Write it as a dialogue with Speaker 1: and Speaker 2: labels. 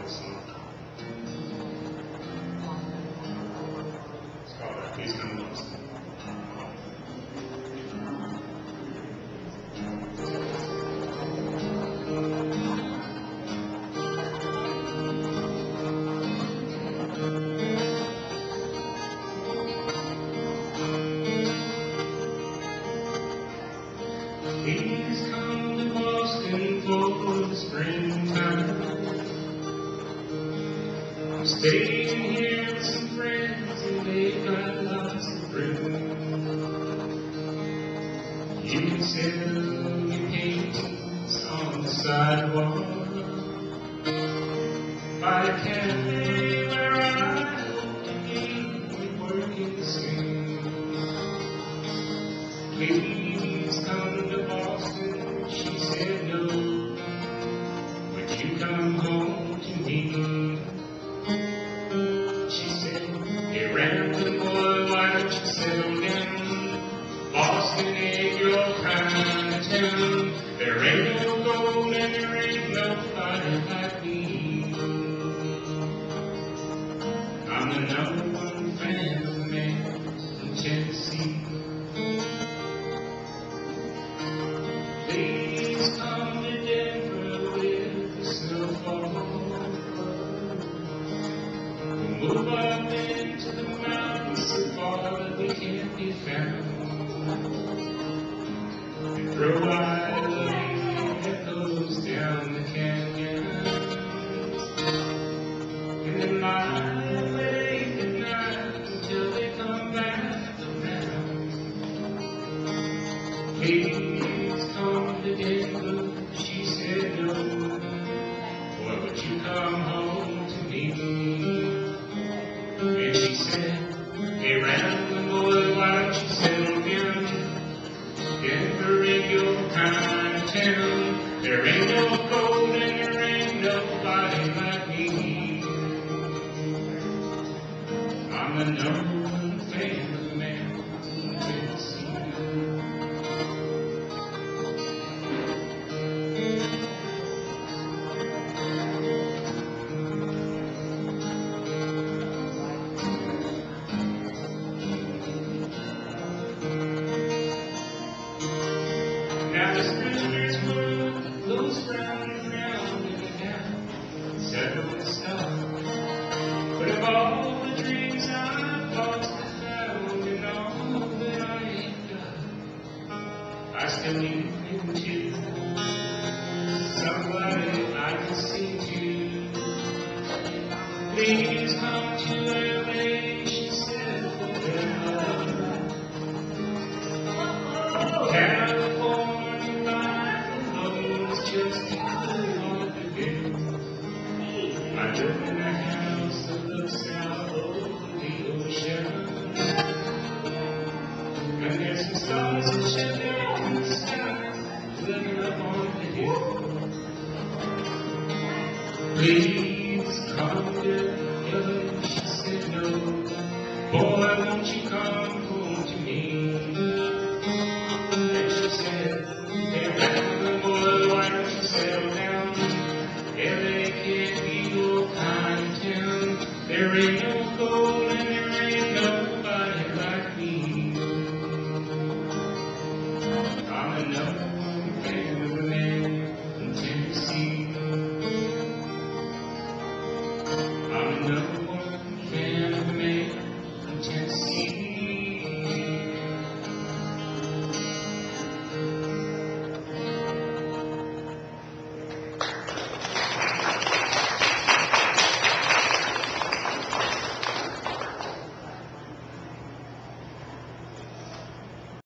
Speaker 1: this song. It's called Please Come to Boston. Please come to Boston for the springtime. I'm staying here with some friends and they've got lots of room. You can sell your paintings on the sidewalk by a cafe where I hope to be working soon. Please come to Boston, she said no. Would you come home to me? She said, hey rambling boy, why don't you settle down? Boston ain't your kind of town. There ain't no gold and there ain't nobody like me. I'm the #1 fan of man in Tennessee. Please come to Denver with the snowfall. We'll move up into the mountains so far that we can't be found. And throw wide the lake that goes down the canyon. And then lie awake at night until they come back around. Please come to Denver, she said no. Boy, would you come home to me? And she said, hey rambling boy, why don't you settle down? Denver ain't your kind of town. There ain't no gold and there ain't nobody like me. I'm the #1 fan of man in Tennessee. Now this prisoner's world goes round and round in the town, settling the stuff. But of all the dreams I've lost and found and all that I ain't got, I still need you too. Somebody I can sing to. Please come to LA, she said, California life alone is just too hard to do. I live in a house that looks out over the ocean, and there's some stars that shed down in the sky, living up on the hill. Please come to LA, she said no. Boy, won't